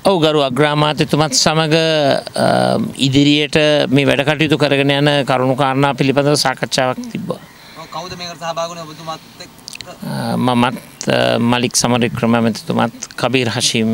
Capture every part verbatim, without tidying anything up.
ඔව් ගරු අග්‍රාමාත්‍යතුමත් සමග ඉදිරියට මේ වැඩ කටයුතු කරගෙන යන කරුණු කාරණා පිළිබඳව සාකච්ඡාවක් තිබ්බා. කවුද මේකට සහභාගී වුණේ ඔබතුමාත් එක්ක? මමත් මලික් සමරවික්‍රම ඇමතිතුමත් කබීර් හෂීම්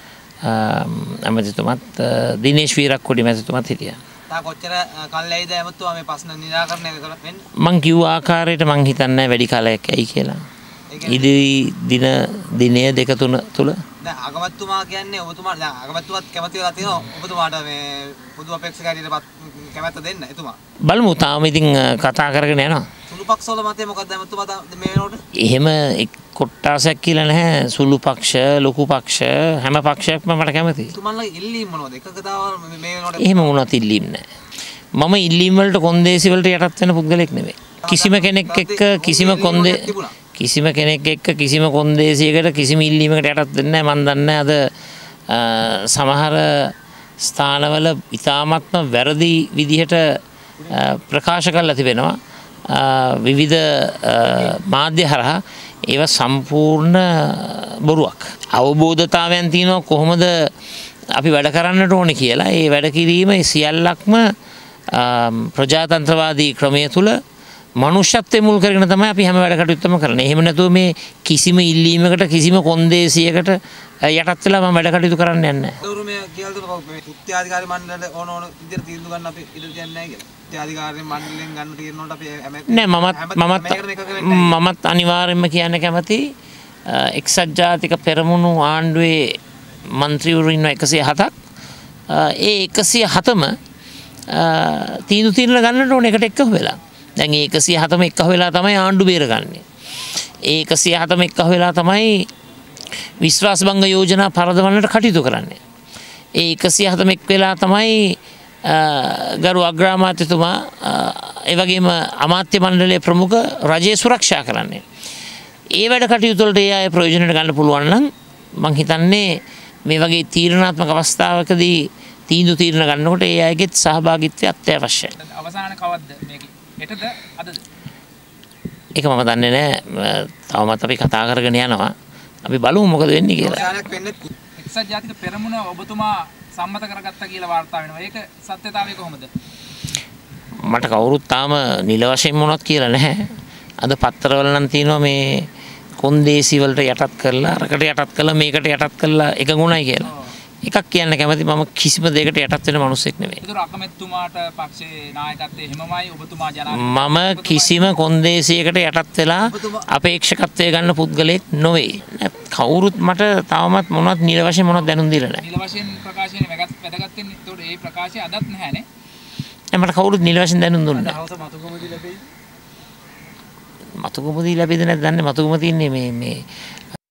ඇමතිතුමත් දිනේෂ් වීරක්කොඩි ඇමතිතුමත් හිටියා. තා කොච්චර කල්යයිද ඇමතුවා මේ ප්‍රශ්න නිරාකරණය කරන්න? මං කිව්ව ආකාරයට මං හිතන්නේ වැඩි කාලයක් ඇයි කියලා. ඉදිරි දින දිනය දෙක තුන තුල දැන් අගමැතිතුමා කියන්නේ ඔබතුමා දැන් අගමැතිතුමාත් කැමති වෙලා තියෙනවා ඔබතුමාට මේ පොදු අපේක්ෂකයන්ට කැමැත්ත දෙන්න එතුමා. බලමු තාම ඉතින් කතා කරගෙන යනවා. සුළු පක්ෂවල මතය මොකක්ද ඇමතුමා මේ වෙනකොට? එහෙම කොට්ටාසයක් කියලා නැහැ. සුළු පක්ෂ, ලොකු පක්ෂ හැම පක්ෂයක්ම මට කැමතියි. තුමන්ලා ඉල්ලීම් මොනවද? එකකතාව මේ වෙනකොට එහෙම වුණත් ඉල්ලීම් නැහැ. මම ඉල්ලීම් වලට කොන්දේසි වලට යටත් වෙන පුද්ගලෙක් නෙමෙයි. කිසිම කෙනෙක් එක්ක කිසිම කොන්දේ කිසිම කෙනෙක් එක්ක කිසිම කොන්දේසියකට කිසිම ඉල්ලීමකට යටත් වෙන්නේ නැහැ. මම දන්නේ අද සමහර ස්ථානවල ඉතාමත්ම වැරදි විදිහට ප්‍රකාශ කරලා තිබෙනවා. විවිධ මාධ්‍ය හරහා ඒවා සම්පූර්ණ බොරුවක්. අවබෝධතාවයන් තියෙනවා කොහොමද අපි වැඩ කරන්නට ඕනේ කියලා. ඒ වැඩ කිරීම සියල්ලක්ම ප්‍රජාතන්ත්‍රවාදී ක්‍රමය තුල මනුෂ්‍යත්වයේ මුල් කරගෙන තමයි අපි හැම වැඩ කටයුත්තම කරන්නේ. එහෙම නැතුව මේ කිසිම ඉල්ලීමකට කිසිම කොන්දේසියකට යටත් වෙලා මම වැඩ කටයුතු කරන්න යන්නේ නැහැ. ගෞරවමය කියලා දුන්නා මේ උත්යාධිකාරී මණ්ඩලය ඕන ඕන විදිහට තීන්දුව ගන්න අපි ඉඩ දෙන්නේ නැහැ කියලා. උත්යාධිකාරී මණ්ඩලයෙන් ගන්න තීරණ වලට අපි නෑ මමත් මමත් මමත් අනිවාර්යයෙන්ම කියන්න කැමති එක්සත් ජාතික පෙරමුණු ආණ්ඩුවේ മന്ത്രിවරු ඉන්න එකසිය හතක් ඒ එකසිය හතම තීන්දුව තීරණ ගන්නට ඕන එකට එක්ක වෙලා. දැන් ඒ එකසිය හතම එක්ක වෙලා තමයි ආණ්ඩු බේරගන්නේ. ඒ එකසිය හතම එක්ක වෙලා තමයි විශ්වාසභංග යෝජනා පරදවන්නට කටයුතු කරන්නේ. ඒ එකසිය හතම එක් වෙලා තමයි ගරු අග්‍රාමාත්‍යතුමා ඒ වගේම අමාත්‍ය මණ්ඩලයේ ප්‍රමුඛ රජය සුරක්ෂා කරන්නේ. ඒ වැඩ කටයුතු වලට ඒ අය ප්‍රයෝජනට ගන්න පුළුවන් නම් මම හිතන්නේ මේ වගේ තීරණාත්මක අවස්ථාවකදී තීන්දුව තීරණ ගන්නකොට ඒ අයගේ සහභාගීත්වය අත්‍යවශ්‍යයි. අවසාන කවද්ද මේකේ? හෙටද අදද? ඒක මම දන්නේ නැහැ. තවමත් අපි කතා කරගෙන යනවා. අපි බලමු මොකද වෙන්නේ කියලා. අවසානයක් වෙන්නේ එක්සත් ජාතික පෙරමුණ ඔබතුමා සම්මත කරගත්තා කියලා වාර්තා වෙනවා. ඒක සත්‍යතාවය කොහොමද? මට කවුරුත් තාම නිල වශයෙන් මොනවත් කියලා නැහැ. අද පත්තරවල නම් තියෙනවා මේ කොන්දේසි වලට යටත් කරලා අරකට යටත් කරලා මේකට යටත් කරලා එකගුණයි කියලා. එකක් කියන්න කැමති මම කිසිම දෙයකට යටත් වෙන මිනිසෙක් නෙමෙයි. ඒතර අකමැතිතුමාට පක්ෂේ නායකත්වයේ හිමමයි ඔබතුමා ජනාධිපති. මම කිසිම කොන්දේසියකට යටත් වෙලා අපේක්ෂකත්වයේ ගන්න පුද්ගලෙක් නොවේ. කවුරුත් මට තවමත් මොනවත් නිල වශයෙන් මොනවත් දැනුම් දීලා නැහැ. නිල වශයෙන් ප්‍රකාශයෙන් වැදගත් වෙන්නේ. ඒතකොට ඒ ප්‍රකාශය අදත් නැහැනේ. මට කවුරුත් නිල වශයෙන් දැනුම් දුන්නේ නැහැ. දවස මතුකමදී ලැබෙයි. මතුකම දී ලැබෙද නැද්ද දන්නේ මතුකම තියන්නේ මේ මේ